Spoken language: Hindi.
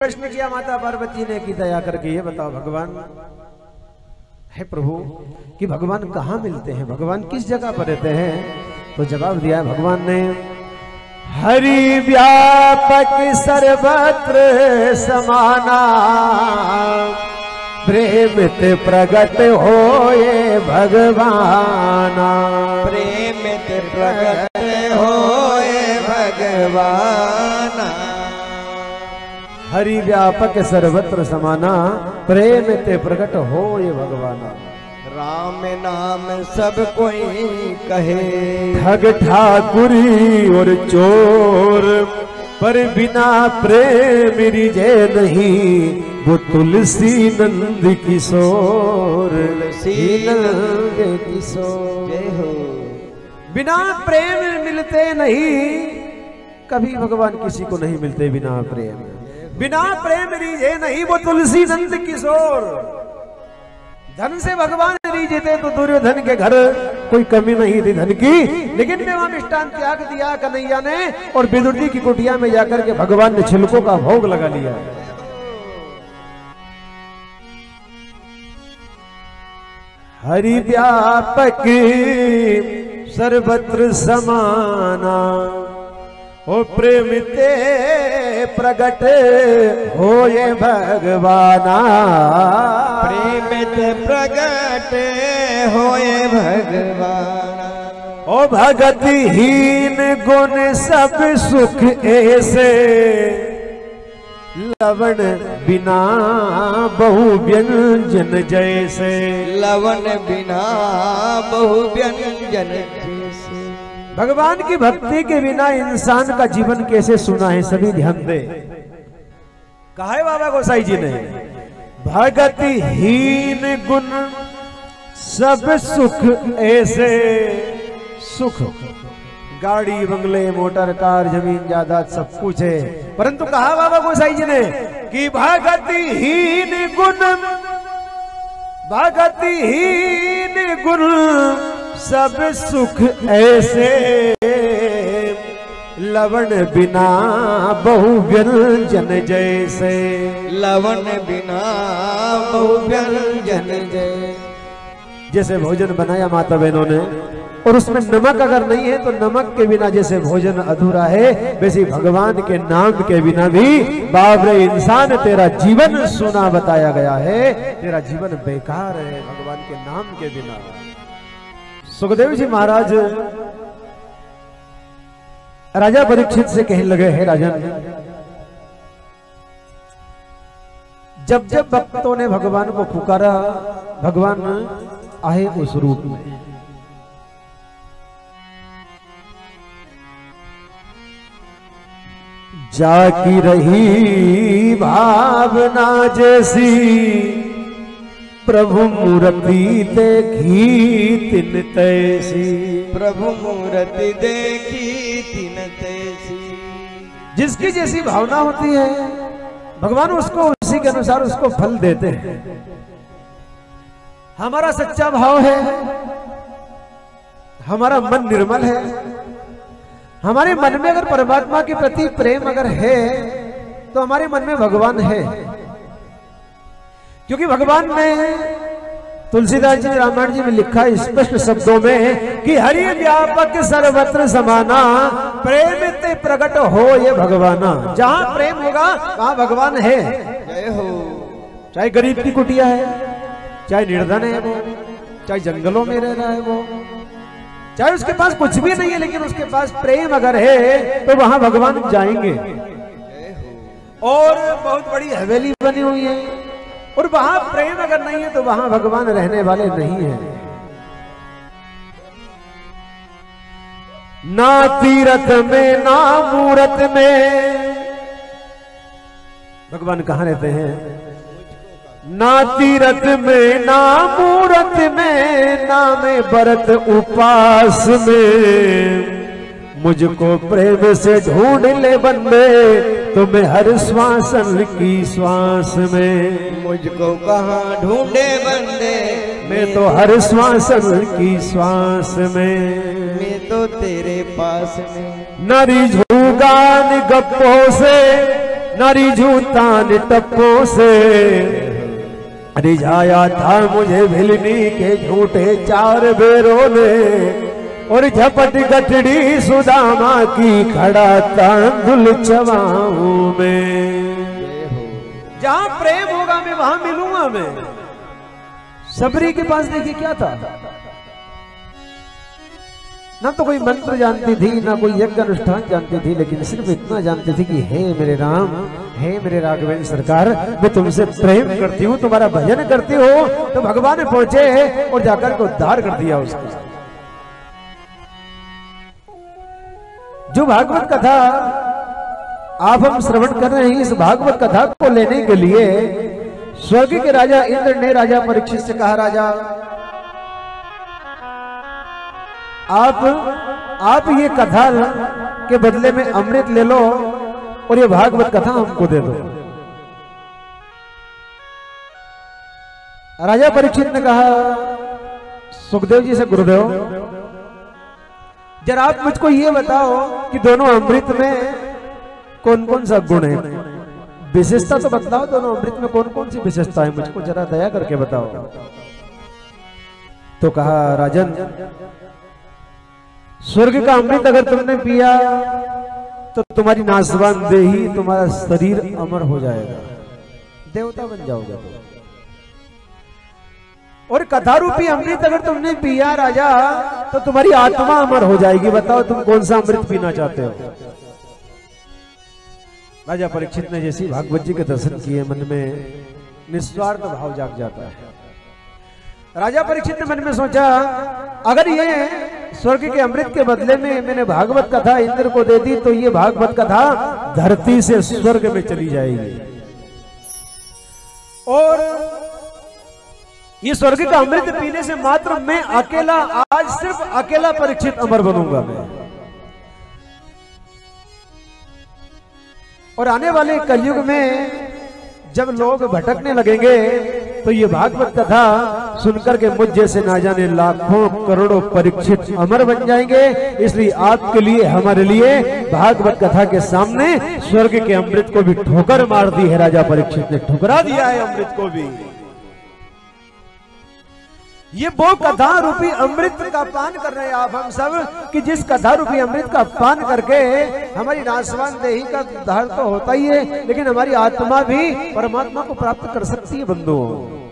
प्रश्न किया माता पार्वती ने कि दया करके ये बताओ भगवान है प्रभु कि भगवान कहाँ मिलते हैं, भगवान किस जगह पर रहते हैं। तो जवाब दिया भगवान ने, हरि व्यापक सर्वत्र समाना, प्रेमित प्रगट होए भगवाना, प्रेमित प्रगट होए भगवाना। हरि व्यापक सर्वत्र समाना, प्रेमित प्रगट होए भगवाना। राम नाम सब कोई कहे, ठग ठाकुरी और चोर, पर बिना प्रेम रिझे नहीं, वो तुलसी नंद किशोर, तुलसी नंद किशोर। जय हो। बिना प्रेम मिलते नहीं, कभी भगवान किसी को नहीं मिलते बिना प्रेम। बिना प्रेम रिझे नहीं, वो तुलसी नंद किशोर। धन से भगवान रिझे थे तो दुर्योधन के घर कोई कमी नहीं थी धन की, लेकिन मेवा मिष्टान त्याग दिया कन्हैया ने, और विदुर जी की कुटिया में जाकर के भगवान ने छिलकों का भोग लगा लिया। हरि व्यापक सर्वत्र समाना, ओ प्रेमिते प्रगट होए भगवाना, प्रेमित प्रगट होए भगवाना। ओ भगतिहीन गुण सब सुख ऐसे, लवण बिना बहु व्यंजन जैसे, लवण बिना बहु व्यंजन जैसे। भगवान की भक्ति के बिना इंसान का जीवन कैसे सुना है, सभी ध्यान दे। कहा है बाबा गोसाई जी ने, भगतिहीन गुण सब सुख ऐसे, सुख गाड़ी बंगले मोटर कार जमीन जायदाद सब कुछ है, परंतु कहा बाबा गोसाई जी ने कि भगतिहीन गुण, भगतिहीन गुण सब सुख ऐसे, लवण बिना बहु व्यंजन जैसे, लवण बिना बहु व्यंजन जैसे भोजन बनाया माता बहनों ने, और उसमें नमक अगर नहीं है तो नमक के बिना जैसे भोजन अधूरा है, वैसे भगवान के नाम के बिना भी बाप रे इंसान तेरा जीवन सुना बताया गया है, तेरा जीवन बेकार है भगवान के नाम के बिना। सुखदेव जी महाराज राजा परीक्षित से कहने लगे, है राजन, जब जब भक्तों ने भगवान को पुकारा, भगवान आए उस रूप में। जाकी रही भावना जैसी, प्रभु मूर्ति देखी तिन तैसी, प्रभु मूर्ति देखी तिन तैसी। जिसकी जैसी भावना होती है भगवान उसको उसी के अनुसार उसको फल देते हैं। हमारा सच्चा भाव है, हमारा मन निर्मल है, हमारे मन में अगर परमात्मा के प्रति प्रेम अगर है तो हमारे मन में भगवान है। क्योंकि भगवान ने तुलसीदास जी ने रामायण जी में लिखा है स्पष्ट शब्दों में कि हरि व्यापक सर्वत्र समाना, प्रेमित प्रगट हो ये भगवाना। जहां प्रेम होगा वहां भगवान है। जय हो। चाहे गरीब की कुटिया है, चाहे निर्धन है वो, चाहे जंगलों में रह रहा है वो, चाहे उसके पास कुछ भी नहीं है लेकिन उसके पास प्रेम अगर है तो वहां भगवान जाएंगे। और बहुत बड़ी हवेली बनी हुई है और वहां प्रेम अगर नहीं है तो वहां भगवान रहने वाले नहीं है। ना तीरथ में ना मूरत में भगवान कहां रहते हैं? ना तीरथ में ना मूरत में, ना में बरत उपास में। मुझको प्रेम से ढूंढ ले बंदे तुम्हें हर श्वासन की श्वास में। मुझको कहाँ ढूंढे बंदे, मैं तो हर श्वासन की श्वास में। मैं तो तेरे पास में। न रिझूंगा गप्पों से नारी जूता टप्पों से रिझाया था मुझे भिलनी के झूठे 4 बेरों ने, और झपट गठड़ी सुदामा की खड़ा तांदुल चवाऊं में। जहां प्रेम होगा मैं वहां मिलूंगा मैं। सबरी के पास देखिए क्या था, ना तो कोई मंत्र जानती थी ना कोई यज्ञ अनुष्ठान जानती थी, लेकिन सिर्फ इतना जानती थी कि हे मेरे राम, हे मेरे राघवेंद्र सरकार, मैं तुमसे प्रेम करती हूँ, तुम्हारा भजन करती हूँ। तो भगवान पहुंचे और जाकर के उद्धार कर दिया उसको। जो भागवत कथा आप हम श्रवण कर रहे हैं, इस भागवत कथा को लेने के लिए स्वर्ग के राजा इंद्र ने राजा परीक्षित से कहा, राजा आप ये कथा के बदले में अमृत ले लो और ये भागवत कथा हमको दे दो। राजा परीक्षित ने कहा, सुखदेव जी से, गुरुदेव जरा आप मुझको ये बताओ कि दोनों अमृत में कौन कौन सा गुण है, विशेषता तो बतलाओ, दोनों अमृत में कौन कौन सी विशेषता है, मुझको जरा दया करके बताओ। तो कहा, राजन स्वर्ग का अमृत अगर तुमने पिया तो तुम्हारी नासवान देही, तुम्हारा शरीर अमर हो जाएगा, देवता बन जाओगे तुम। और कथा रूपी अमृत अगर तुमने पिया राजा तो तुम्हारी आत्मा अमर हो जाएगी। बताओ तुम कौन सा अमृत पीना चाहते हो। राजा परीक्षित ने जैसी भागवत जी के दर्शन किए, मन में निस्वार्थ भाव जाग जाता है। राजा परीक्षित ने मन में सोचा, अगर ये स्वर्ग के अमृत के बदले में मैंने भागवत कथा इंद्र को दे दी तो ये भागवत कथा धरती से स्वर्ग में चली जाएगी, और ये स्वर्ग का अमृत पीने से मात्र मैं अकेला, आज सिर्फ अकेला परीक्षित अमर बनूंगा मैं। और आने वाले कलयुग में जब लोग भटकने लगेंगे तो ये भागवत कथा सुनकर के मुझ जैसे ना जाने लाखों करोड़ों परीक्षित अमर बन जाएंगे। इसलिए आपके लिए, हमारे लिए भागवत कथा के सामने स्वर्ग के अमृत को भी ठोकर मार दी है। राजा परीक्षित ने ठुकरा दिया है अमृत को भी। ये वो कथा रूपी अमृत का पान कर रहे हैं आप हम सब, कि जिस कथा रूपी अमृत का पान करके हमारी नासवान देही का उद्धार तो होता ही है, लेकिन हमारी आत्मा भी परमात्मा को प्राप्त कर सकती है बंधुओं।